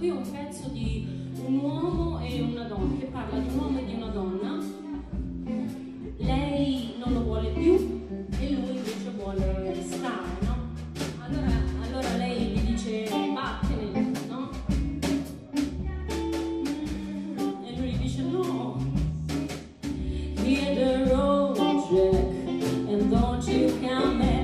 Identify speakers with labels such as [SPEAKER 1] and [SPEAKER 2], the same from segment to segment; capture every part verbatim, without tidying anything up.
[SPEAKER 1] qui un pezzo di un uomo e una donna, che parla di un uomo e di una donna. Lei non lo vuole più e lui invece vuole restare, no? Allora, allora lei gli dice vattene, no? E lui gli dice no. Hit the road, Jack, and don't you come back.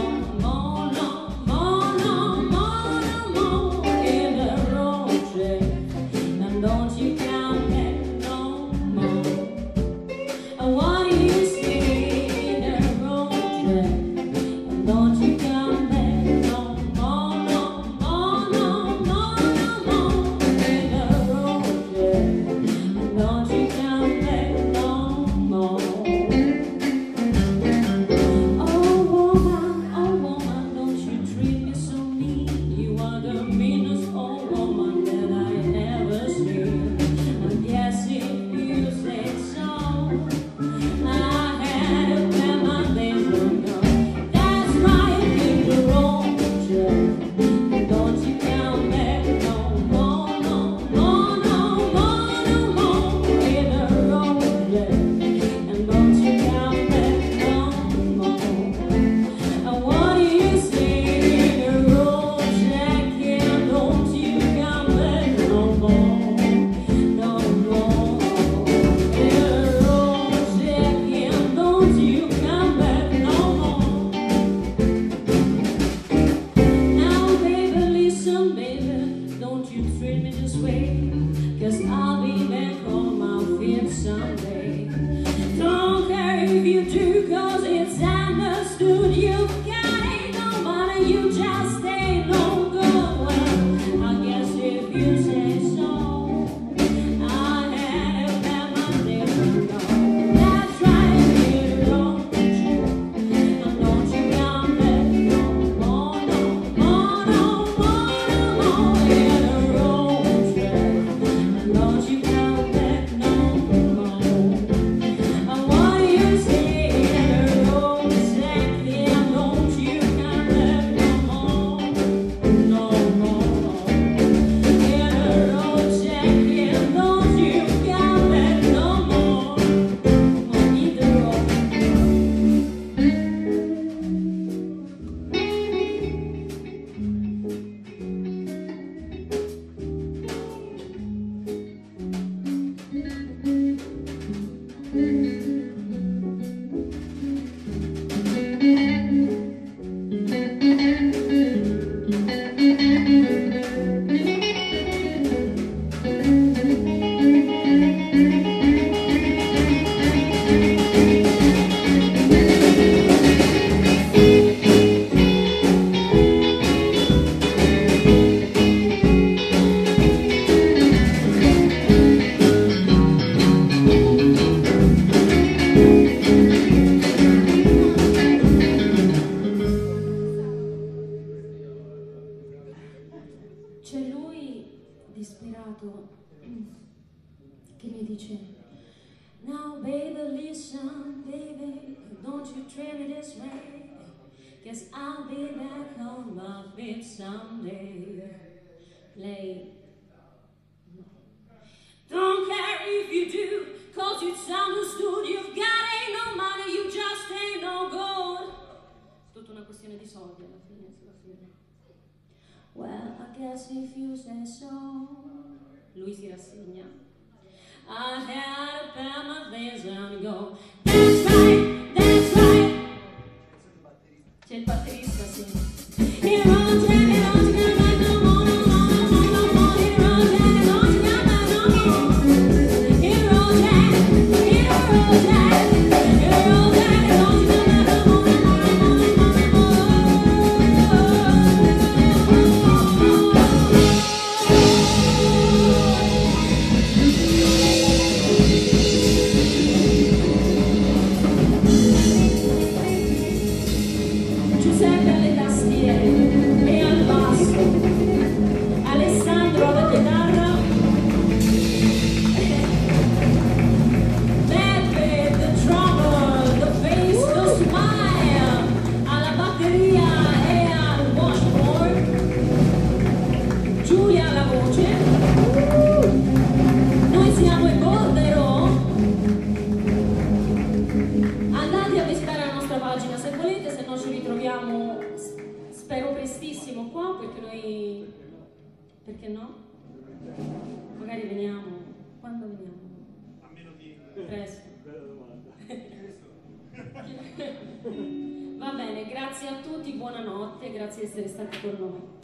[SPEAKER 1] C'è lui disperato che mi dice now baby listen baby don't you treat me this way cause I'll be back on my feet someday. Lei no. Don't care if you do cause it's understood you've got ain't no money you just ain't no good. Tutta una questione di soldi alla fine, alla fine. Well, I guess if you say so. Lui si rassegna. I had to pack my things and go. That's right, that's right. C'è il batterista, sì. Here on Jack, here on Jack, no more, no more, no more, no more. Here on Jack, here on Jack, no more. Here on Jack, here on Jack, here on Jack, here on Jack, no more, no more, no more, no more. Giuseppe alle tastiere e al basso, Alessandro alla chitarra, Beppe the drummer, the bass, the smile, alla batteria e al washboard, Giulia alla voce. Perché no? Magari veniamo. Quando veniamo?
[SPEAKER 2] A meno di...
[SPEAKER 1] Presto.
[SPEAKER 2] Bella domanda.
[SPEAKER 1] Va bene, grazie a tutti, buonanotte, grazie di essere stati con noi.